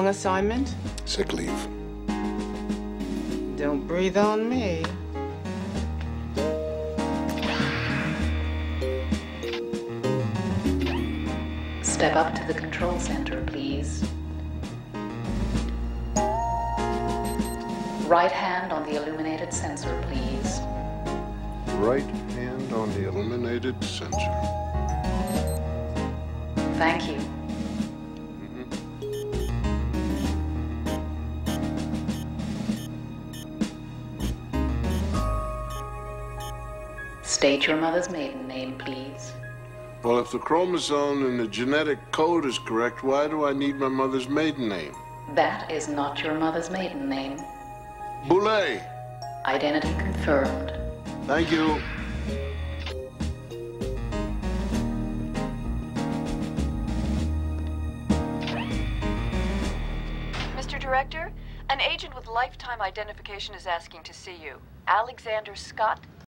long assignment? Sick leave. Don't breathe on me. Step up to the control center, please. Right hand on the illuminated sensor, please. Right hand on the illuminated sensor. Thank you. State your mother's maiden name, please. Well, if the chromosome in the genetic code is correct, why do I need my mother's maiden name? That is not your mother's maiden name. Boulay. Identity confirmed. Thank you. Mr. Director, an agent with lifetime identification is asking to see you. Alexander Scott,